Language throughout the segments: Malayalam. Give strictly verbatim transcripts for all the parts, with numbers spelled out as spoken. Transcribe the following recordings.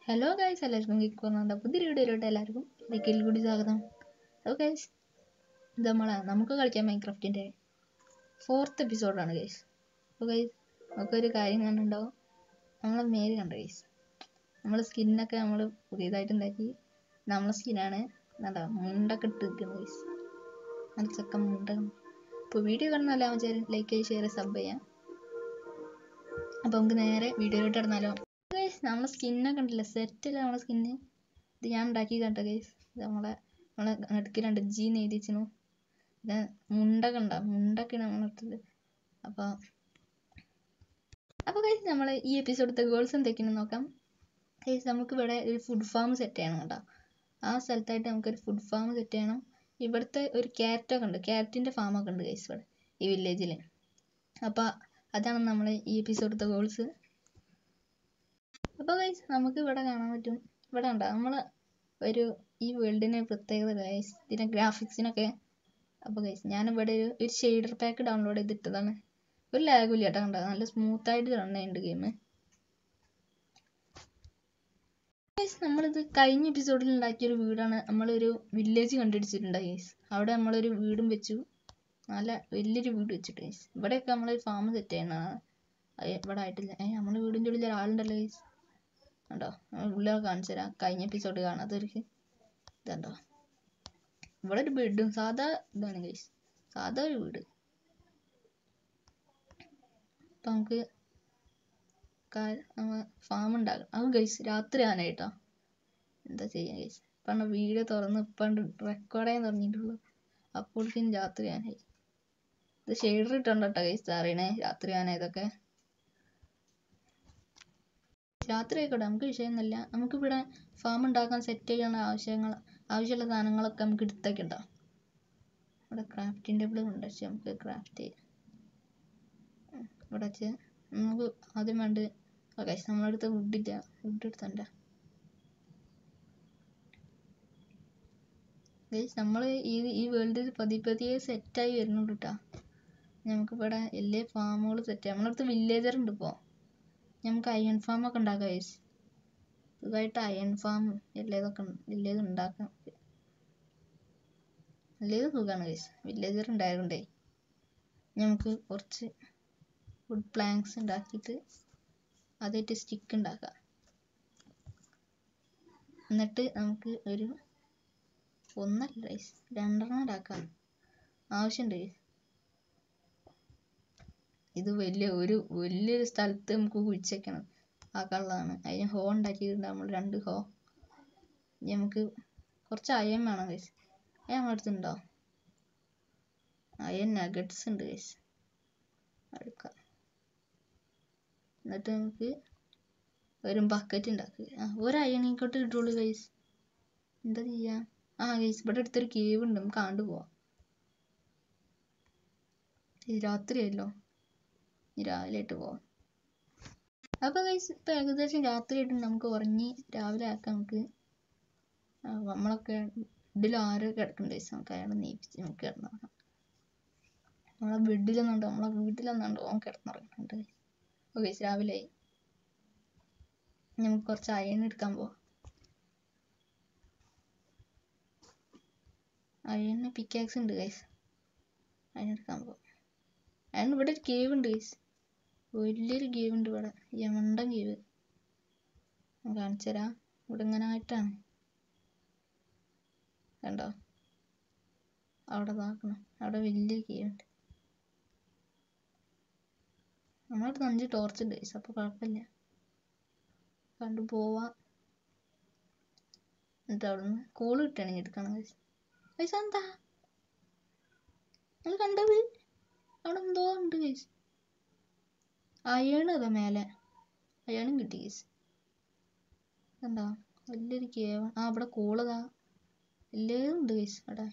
ഹലോ ഗൈസ്, എല്ലാവർക്കും കിക്കുന്നുണ്ട് പുതിയൊരു വീഡിയോയിലോട്ട് എല്ലാവർക്കും ഒരിക്കൽ കൂടി സ്വാഗതം. അപ്പോൾ ഗൈസ്, ഇത് നമ്മളെ നമുക്ക് കളിക്കാൻ മൈൻക്രാഫ്റ്റിൻ്റെ ഫോർത്ത് എപ്പിസോഡാണ് ഗൈസ്. അപ്പോൾ ഗൈസ്, നമുക്കൊരു കാര്യം കണ്ടുണ്ടാവും, നമ്മളെ മേല് കണ്ട ഗൈസ്, നമ്മൾ സ്കിന്നൊക്കെ നമ്മൾ പുതിയതായിട്ട് ഉണ്ടാക്കി. നമ്മളെ സ്കിന്നാണ് എന്താ മുണ്ടൊക്കെ ഇട്ട് നിൽക്കുന്നത് ഗൈസ്, നല്ല ചെക്കൻ മുണ്ട. ഇപ്പോൾ വീഡിയോ കാണുന്ന എല്ലാം വെച്ചാൽ ലൈക്ക് ചെയ്ത് ഷെയർ സബ് ചെയ്യാം. അപ്പോൾ നമുക്ക് നേരെ വീഡിയോയിലോട്ട് ഇടന്നാലോ. ഗൈസ്, നമ്മളെ സ്കിന്നൊക്കെ ഉണ്ടല്ലോ, സെറ്റല്ല നമ്മളെ സ്കിന്ന്. ഇത് ഞാൻ ഉണ്ടാക്കി കേട്ടോ ഗൈസ്. ഇത് നമ്മളെ നമ്മളെ നടുക്ക് രണ്ട് ജീന്ന് എഴുതി വെച്ചു. ഇത് മുണ്ടൊക്കെ ഉണ്ടാവും, മുണ്ടൊക്കെയാണ് നമ്മളിട്ടത്. അപ്പോൾ അപ്പോൾ ഗൈസ്, നമ്മൾ ഈ എപ്പിസോഡത്തെ ഗോൾസ് എന്തൊക്കെയാണെന്ന് നോക്കാം. ഗൈസ്, നമുക്ക് ഇവിടെ ഒരു ഫുഡ് ഫാം സെറ്റ് ചെയ്യണം കേട്ടോ. ആ സ്ഥലത്തായിട്ട് നമുക്കൊരു ഫുഡ് ഫാം സെറ്റ് ചെയ്യണം. ഇവിടുത്തെ ഒരു ക്യാരറ്റൊക്കെ ഉണ്ട്, ക്യാരറ്റിൻ്റെ ഫാമൊക്കെ ഉണ്ട് ഗൈസ് ഇവിടെ ഈ വില്ലേജിൽ. അപ്പോൾ അതാണ് നമ്മൾ ഈ എപ്പിസോഡത്തെ ഗോൾസ്. അപ്പോൾ ഗൈസ്, നമുക്ക് ഇവിടെ കാണാൻ പറ്റും, ഇവിടെ ഉണ്ടോ നമ്മൾ ഒരു ഈ വേൾഡിന് പ്രത്യേകത ഗൈസ്, ഇതിൻ്റെ ഗ്രാഫിക്സിനൊക്കെ. അപ്പോൾ ഗൈസ്, ഞാനിവിടെ ഒരു ഒരു ഷെയ്ഡർ പാക്ക് ഡൗൺലോഡ് ചെയ്തിട്ടതാണ്. ഒരു ലാഗും ഇല്ല കേട്ടോ, കണ്ടോ നല്ല സ്മൂത്തായിട്ട് റൺ ചെയ്യുന്നുണ്ട് ഗെയിം. ഗൈസ്, നമ്മളിത് കഴിഞ്ഞ എപ്പിസോഡിൽ ഉണ്ടാക്കിയൊരു വീടാണ്. നമ്മളൊരു വില്ലേജ് കണ്ടുപിടിച്ചിട്ടുണ്ട് ഗൈസ്. അവിടെ നമ്മളൊരു വീടും വെച്ചു, നല്ല വലിയൊരു വീട് വെച്ചിട്ട് ഗൈസ്. ഇവിടെയൊക്കെ നമ്മളൊരു ഫാം സെറ്റ് ചെയ്യണതാണ്. ഇവിടെ ആയിട്ടില്ല. ഏഹ് നമ്മൾ വീടിൻ്റെ ഉള്ളിൽ ഒരാളുണ്ടല്ലോ ഗൈസ്, കണ്ടോ? ഉള്ളിൽ കാണിച്ചു തരാം, കഴിഞ്ഞ എപ്പിസോഡ് കാണാത്തവർക്ക്. ഇതുണ്ടോ, ഇവിടെ ഒരു ബെഡും സാധാ ഇതാണ് ഗൈസ്, സാധാ ഒരു വീട്. അപ്പം നമുക്ക് ഫാം ഉണ്ടാകും. അത് ഗൈസ് രാത്രി ആനായിട്ടോ, എന്താ ചെയ്യാൻ ഗൈസ്. ഇപ്പം വീഡിയോ തുറന്ന് ഇപ്പം റെക്കോർഡ് ചെയ്യാൻ തുടങ്ങിയിട്ടുള്ളൂ, അപ്പോഴേക്കും രാത്രി ആനായി. ഇത് ഷെയ്ഡർ ഇട്ടുണ്ടോ ഗൈസ്, അറിയണേ രാത്രി ആനായതൊക്കെ. രാത്രി ആയിക്കോട്ടെ, നമുക്ക് വിഷയമൊന്നുമില്ല. നമുക്കിവിടെ ഫാം ഉണ്ടാക്കാൻ സെറ്റ് ചെയ്യാനുള്ള ആവശ്യങ്ങൾ ആവശ്യമുള്ള സാധനങ്ങളൊക്കെ നമുക്ക് എടുത്തൊക്കെ ഉണ്ടാവും. ഇവിടെ ക്രാഫ്റ്റിംഗ് ടേബിൾ കൊണ്ട് വെച്ച് നമുക്ക് ക്രാഫ്റ്റ് ചെയ്യാം. ഇവിടെ വെച്ച് നമുക്ക് ആദ്യം വേണ്ട ഗൈസ്, നമ്മളടുത്ത് വുഡില്ല, വുഡ് എടുത്തണ്ട ഗൈസ്. നമ്മൾ ഈ ഈ വേൾഡിൽ പതിയെ പതിയെ സെറ്റായി വരുന്നുണ്ട് കേട്ടോ. നമുക്കിവിടെ എല്ലാ ഫാമുകൾ സെറ്റ് ചെയ്യാം. നമ്മളടുത്ത് വില്ലേജർ ഉണ്ട് ഇപ്പോൾ. നമുക്ക് അയൺ ഫാമൊക്കെ ഉണ്ടാക്കാം ഗൈസ്. ഇതായിട്ട് അയൺ ഫാം എല്ലാതൊക്കെ വില്ലേജ് ഉണ്ടാക്കാം. വില്ലേജ് സുഖമാണ് ഗൈസ്, വില്ലേജർ ഉണ്ടായതുകൊണ്ടേ. നമുക്ക് കുറച്ച് വുഡ് പ്ലാങ്ക്സ് ഉണ്ടാക്കിയിട്ട് അതായിട്ട് സ്റ്റിക്ക് ഉണ്ടാക്കാം. എന്നിട്ട് നമുക്ക് ഒരു ഒന്നല്ല ഗൈസ്, രണ്ടെണ്ണം ഉണ്ടാക്കാം, ആവശ്യമുണ്ട് ഗൈസ്. ഇത് വലിയ ഒരു വലിയൊരു സ്ഥലത്ത് നമുക്ക് കുഴിച്ചേക്കണം, ആക്കാനുള്ളതാണ്. അതിന് ഹോ ഉണ്ടാക്കിയിട്ടുണ്ട് നമ്മൾ, രണ്ട് ഹോ. നമുക്ക് കുറച്ച് അയൺ വേണം ഗൈസ്. അയൺ നമ്മുടെ അടുത്തുണ്ടോ? അയൺ നഗറ്റ്സ് ഉണ്ട് ഗൈസ്, എടുക്കാം. എന്നിട്ട് നമുക്ക് ഒരു ബക്കറ്റ് ഉണ്ടാക്കുക. ആ ഒരു അയണിക്കോട്ട് കിട്ടുള്ളൂ ഗൈസ്, എന്താ ചെയ്യാ. ആ ഗൈസ്, ഇവിടെ അടുത്തൊരു കേവ് ഉണ്ട്, നമുക്ക് ആണ്ട് പോവാം. രാത്രിയല്ലോ, രാവിലെ ആയിട്ട് പോവാം. അപ്പോൾ ഗൈസ്, ഇപ്പം ഏകദേശം രാത്രി ആയിട്ട് നമുക്ക് ഉറങ്ങി രാവിലെ ആക്കാം. നമുക്ക് നമ്മളൊക്കെ ബെഡിൽ ആരോ കിടക്കുന്നുണ്ട് ഗൈസ്, നമുക്ക് അയാളെ നീപ്പിച്ച് നമുക്ക് കിടന്നുറങ്ങാം. നമ്മളെ ബെഡിലൊന്നുണ്ടോ, നമ്മളെ വീട്ടിലൊന്നുണ്ടോ ഓൻ കിടന്നുറങ്ങുന്നുണ്ട്. ഓ ഗൈസ്, രാവിലെ ആയി. നമുക്ക് കുറച്ച് അയൺ എടുക്കാൻ പോവാം. അയണ് പിക്കാക്സ് ഉണ്ട് ഗൈസ്, അയൺ എടുക്കാൻ പോവാം. അയൺ ഇവിടെ ഒരു കേവ് ഉണ്ട് ഗൈസ്, വലിയൊരു കേവ് ഉണ്ട് ഇവിടെ, യമണ്ടൻ കേവ്. ഞാൻ കാണിച്ചു തരാം. ഇവിടെ ഇങ്ങനെ ആയിട്ടാണ്, കണ്ടോ? അവിടെ നോക്കണം, അവിടെ വലിയ കേവ് ഉണ്ട്. നമ്മളടുത്ത് അഞ്ച് ടോർച്ച് ഉണ്ട് ഗൈസ്, അപ്പോൾ കുഴപ്പമില്ല, കണ്ടു പോവാം. എന്നിട്ട് അവിടെ നിന്ന് കോള് കിട്ടുകയാണെങ്കിൽ എടുക്കണം ഗൈസ്. ഗൈസ്, എന്താ നിങ്ങൾ കണ്ടത്? അവിടെ എന്തോ ഉണ്ട് ഗൈസ്, അയൺ അതാ മേലെ, അയണും കിട്ടി ഗൈസ്. എന്താ വലിയൊരു കേവ്. ആ അവിടെ കോളതാ, എല്ലാവരും ഉണ്ട് ഗൈസ്. അവിടെ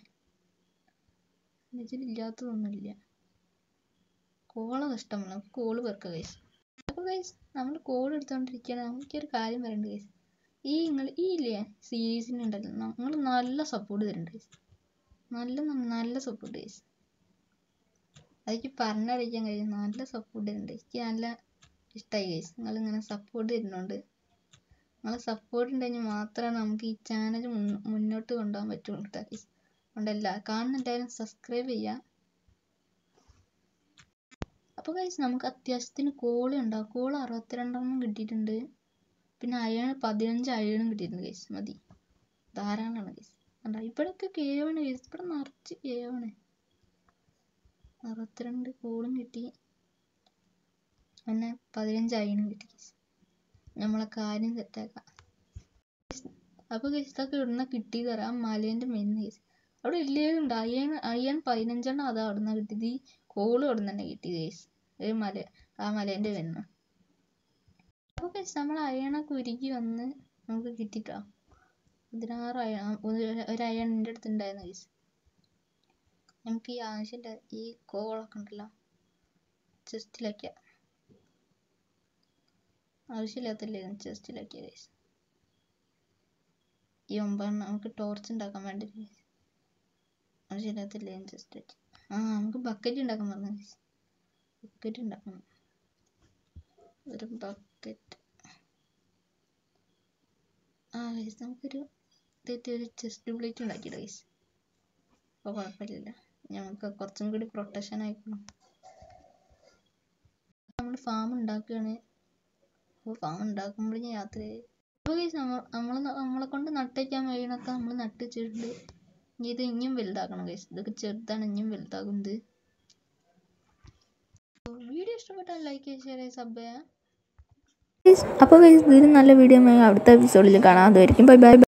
ഇതിലില്ലാത്തതൊന്നുമില്ല, കോളത് ഇഷ്ടമാണ്, കോള് പേർക്കാം ഗൈസ്. അപ്പോൾ ഗൈസ്, നമ്മൾ കോൾ എടുത്തുകൊണ്ടിരിക്കുകയാണ്. നമുക്കൊരു കാര്യം പറയണ്ട ഗൈസ്, ഈ നിങ്ങൾ ഈ ഇല്ലേ സീരീസിനുണ്ടല്ലോ, നിങ്ങൾ നല്ല സപ്പോർട്ട് തരുന്നുണ്ട് ഗൈസ്, നല്ല നല്ല സപ്പോർട്ട് ഗൈസ്. അതെനിക്ക് പറഞ്ഞറിയിക്കാൻ കഴിയും, നല്ല സപ്പോർട്ട് തരുന്നുണ്ട്. എനിക്ക് നല്ല ഇഷ്ടമായി ഗൈസ്, നിങ്ങളിങ്ങനെ സപ്പോർട്ട് തരുന്നുണ്ട്. നിങ്ങളെ സപ്പോർട്ട് ഉണ്ടെങ്കിൽ മാത്രമേ നമുക്ക് ഈ ചാനൽ മുന്നോട്ട് കൊണ്ടുപോകാൻ പറ്റുള്ളൂ ഗൈസ്. അതുകൊണ്ടല്ല കാണുന്നുണ്ടായാലും സബ്സ്ക്രൈബ് ചെയ്യുക. അപ്പോൾ ഗൈസ് നമുക്ക് അത്യാവശ്യത്തിന് കോളി ഉണ്ടാവും. കോള് അറുപത്തിരണ്ടെണ്ണം കിട്ടിയിട്ടുണ്ട്. പിന്നെ അയൺ പതിനഞ്ച് അയണും കിട്ടിയിട്ടുണ്ട് ഗൈസ്. മതി, ധാരാളമാണ് ഗൈസ്. കണ്ടോ ഇവിടെയൊക്കെ കേവാണ് ഗൈസ്, ഇവിടെ നിറച്ച് കേവാണ്. അറുപത്തിരണ്ട് കോളും കിട്ടി, പിന്നെ പതിനഞ്ച് അയണും കിട്ടി ഗൈസ്. നമ്മളെ കാര്യം സെറ്റാക്കാം. അപ്പോൾ ഗൈസ് ഇതൊക്കെ ഇവിടുന്ന് കിട്ടിയത് തരാം. മലേൻ്റെ മെന്ന് ഗൈസ് അവിടെ ഇല്ലേതുണ്ട്. അയ്യൺ അയ്യൺ പതിനഞ്ചെണ്ണം അതാ അവിടുന്ന് കിട്ടിയത്. ഈ കോള് അവിടെ നിന്ന് തന്നെ കിട്ടിയത് ഗൈസ്, ഒരു മല ആ മലേൻ്റെ മെന്ന്. അപ്പോൾ ഗൈസ് നമ്മൾ അയണൊക്കെ ഉരുക്കി വന്ന് നമുക്ക് കിട്ടിട്ടോ. പതിനാറ് അയൺ ഒരു അയൺ എൻ്റെ അടുത്ത് ഉണ്ടായിരുന്നു ഗൈസ്. നമുക്ക് ഈ ആവശ്യമില്ല ഈ കോളൊക്കെ ഉണ്ടല്ലോ ചെസ്റ്റിലൊക്കെ ആവശ്യമില്ലാത്തല്ലേ ചെസ്റ്റിലൊക്കെ ഗൈസ്. ഈ ഒമ്പതെണ്ണം നമുക്ക് ടോർച്ച് ഉണ്ടാക്കാൻ വേണ്ടി ഗൈസ്, ആവശ്യമില്ലാത്തല്ലേ ചെസ്റ്റ് വെച്ച്. ആ നമുക്ക് ബക്കറ്റ് ഉണ്ടാക്കാൻ പറഞ്ഞു ഗൈസ്. ബക്കറ്റ് ഉണ്ടാക്കണം, ഒരു ബക്കറ്റ്. ആ ഗൈസ് നമുക്കൊരു ഇതായിട്ട് ഒരു ചെസ്റ്റ് പ്ലേറ്റ് ഉണ്ടാക്കിയില്ല ഗൈസ്. അപ്പോൾ കുഴപ്പമില്ല, ഞങ്ങൾക്ക് കുറച്ചും കൂടി പ്രൊട്ടക്ഷൻ ആയിക്കണം. നമ്മൾ ഫാം ഉണ്ടാക്കുകയാണ്. അപ്പോൾ ഫാം ഉണ്ടാക്കുമ്പോൾ ഞാൻ യാത്ര ചെയ്യും. അപ്പോൾ ഗൈസ് നമ്മൾ നമ്മൾ നമ്മളെ കൊണ്ട് നട്ടയ്ക്കാൻ കഴിയണൊക്കെ നമ്മൾ നട്ടിച്ചിട്ടുണ്ട്. ഇത് ഇനിയും വലുതാക്കണം ഗൈസ്. ഇതൊക്കെ ചെറുതാണ്, ഇനിയും വലുതാകുന്നത്. വീഡിയോ ഇഷ്ടപ്പെട്ടാൽ ലൈക്ക് ചെയ്യുക, ഷെയർ ചെയ്യുക, സബ് ചെയ്യുക. അപ്പോൾ ഗൈസ് ഇതിന് നല്ല വീഡിയോ അടുത്ത എപ്പിസോഡിൽ കാണാം. അതുമായിരിക്കും. Bye by.